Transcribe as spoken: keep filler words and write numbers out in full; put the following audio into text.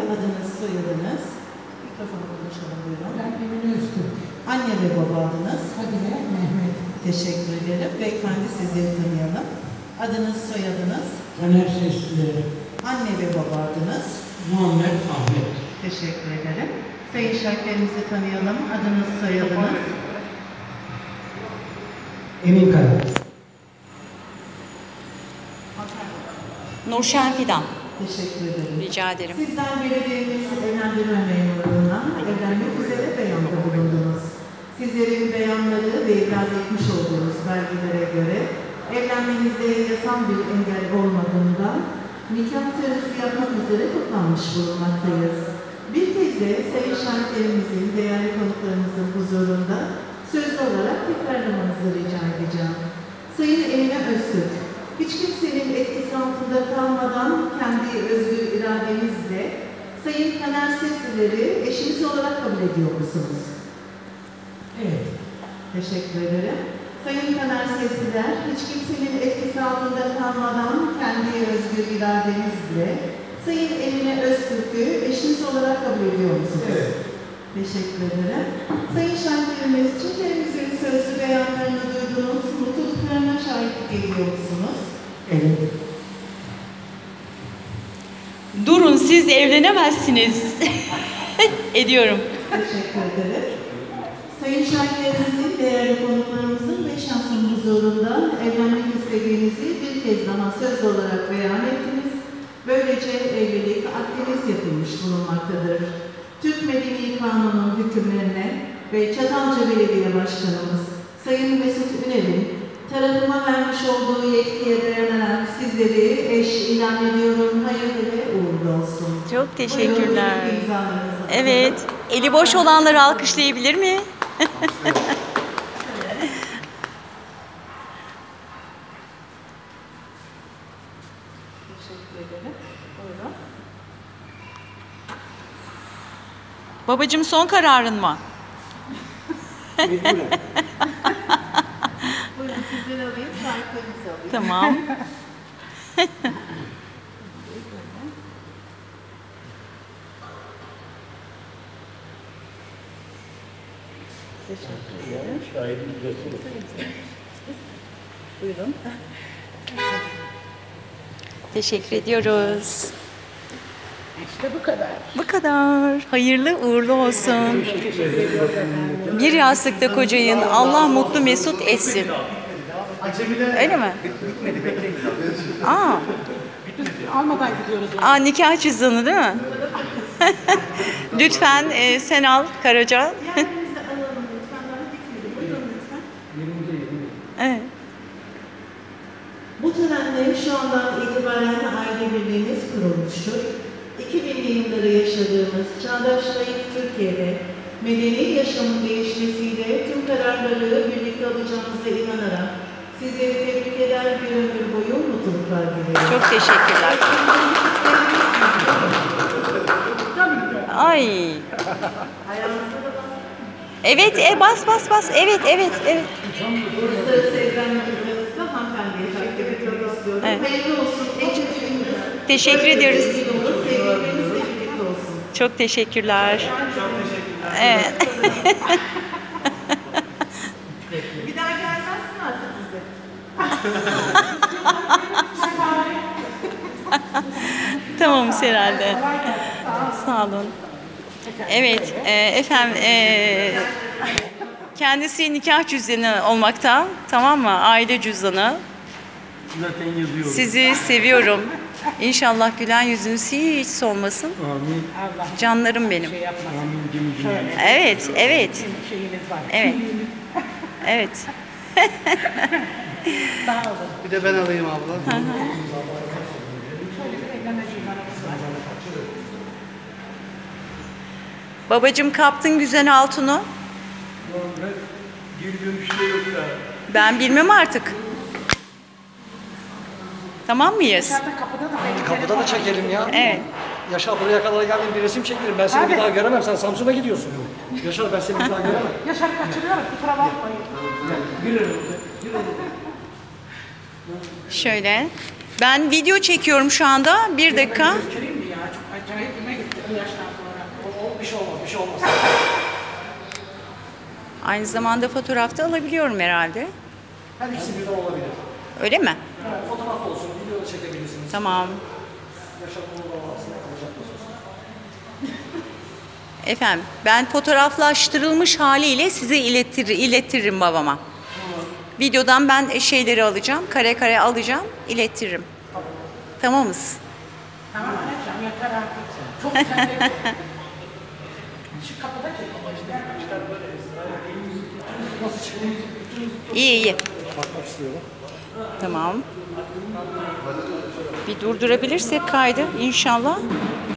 Adınız, soyadınız. Mikrofonu konuşalım, buyurun. Ben Emine Öztürk. Anne ve baba adınız. Fadime Mehmet. Teşekkür ederim. Beyefendi, sizleri tanıyalım. Adınız, soyadınız. Caner Seslileri. Anne ve baba adınız. Muhammed Ahmet. Teşekkür ederim. Sayın şahitlerimizi tanıyalım. Adınız, soyadınız. Emin Kaya. Nurşen Fidan. Teşekkür ederim. Rica ederim. Sizden belediyemiz evlendirme memurluğuna evlenmek üzere beyanda bulundunuz. Sizlerin beyanları ve ibraz etmiş olduğunuz belgelere göre evlenmenizde yasal bir engel olmadığından nikah töresi yapmak üzere toplanmış bulunmaktayız. Bir kez de sayın şahitlerimizin, değerli konuklarımızın huzurunda sözlü olarak tekrarlamanızı rica edeceğim. Sayın Emine Öztürk, hiç kimsenin etkisi altında kalmadan kendi özgür iradenizle Sayın Caner Seslileri eşiniz olarak kabul ediyor musunuz? Evet. Teşekkür ederim. Sayın Caner Sesliler, hiç kimsenin etkisi altında kalmadan kendi özgür iradenizle Sayın Emine Öztürk'ü eşiniz olarak kabul ediyor musunuz? Evet. Teşekkür ederim. Sayın şahitlerimiz, çiftimizin sözlü beyanlarını duyduğunuz mutluluklarına şahitlik ediyor musunuz? Evet. Durun, siz evlenemezsiniz. Ediyorum. Teşekkür ederim. Sayın şahitlerimizin, değerli konuklarımızın ve şahsın huzurunda evlenmek istediğinizi bir kez daha söz olarak beyan ettiniz. Böylece evlilik akdiniz yapılmış bulunmaktadır. Türk Medeni Kanunu'nun hükümlerine ve Çatalca Belediye Başkanımız Sayın Mesut Üner'in tarafıma vermiş olduğu yetkiye dayanarak sizleri eş ilan ediyorum. Hayırlı ve uğurlu olsun. Çok teşekkürler. Buyurun, imzalarınızı atalım. Evet. Eli boş olanları alkışlayabilir mi? Teşekkür ederim. Buyurun. Babacığım, son kararın mı? Buyurun, sizleri alayım, şahitlerinizi alayım. Tamam. Teşekkür ederim. Buyurun. Teşekkür ediyoruz. İşte bu kadar. Bu kadar. Hayırlı uğurlu olsun. Bir yastıkta kocayın. Allah mutlu mesut etsin. Öyle mi? Aa. Almadan gidiyoruz. Aa, nikah cüzdanı değil mi? Lütfen e, sen al Karaca. Yerlerinizi alalım lütfen. Daha bitmedi. Buyurun lütfen. Evet. Bu törenle şu andan itibaren aile birliğiniz kurulmuştur. iki binli yılları yaşadığımız çağdaş layık Türkiye'de medeni yaşamın değişmesiyle tüm kararları birlikte alacağımıza inanarak sizleri tebrik eder, bir ömür boyu mutluluklar diliyorum. Çok teşekkürler. Ay. Ayağınıza da basın. Evet, e, bas bas bas. Evet, evet, evet. Uluslararası evlenme kızlarınızda hanımefendiye takip etmek istiyorum. Evet. Hayırlı olsun. En kötü gününüz. Teşekkür ediyoruz. Sevgileriniz de birlikte olsun. Çok teşekkürler. Evet. Bir daha gelmezsin artık bize. Tamam herhalde. Sağ olun. Evet, e, efendim, e, kendisi nikah cüzdanı olmakta, tamam mı? Aile cüzdanı. Zaten yazıyorum. Sizi seviyorum. İnşallah gülen yüzünüz hiç solmasın. Amin. Allah Canlarım benim. şey yapmasın. Amin cimcim. Evet, evet, Şeyiniz var. evet. Evet. Sağ olun. Bir de ben alayım abla. Babacığım, kaptın güzel altını. Geri dönüşte yok ya. Ben bilmem artık. Tamam mıyız? Zaten kapıda da belli. Kapıda da çekelim ya. Evet. Yaşar buraya kadar geldin, bir resim çekelim. Ben seni Hadi. bir daha göremem. Sen Samsun'a gidiyorsun. Yaşar, ben seni bir daha göremem. Yaşar'ı kaçırıyorum. Kusura bakmayın. Şöyle. Ben video çekiyorum şu anda. Bir dakika. Kaçırayım mı ya? Çok acayip güme gitti. Bu yaştan sonra. O, o bir şey olmaz, bir şey olmaz. Aynı zamanda fotoğrafta alabiliyorum herhalde. Her ikisi birden olabilir. Öyle mi? Yani fotoğraf da olsun, video da çekebilirsiniz. Tamam. Yaşar bunu da aslında kalacak mısınız? Efendim, ben fotoğraflaştırılmış haliyle size iletir, iletirim babama. Videodan ben şeyleri alacağım, kare kare alacağım, iletirim. Tamamız. Tamam anacığım yeter artık. Çok terledim. Şu kapıda çek. Nasıl çıktı? İyi iyi. Bakmak istiyorum. Tamam. Bir durdurabilirsek kaydı inşallah.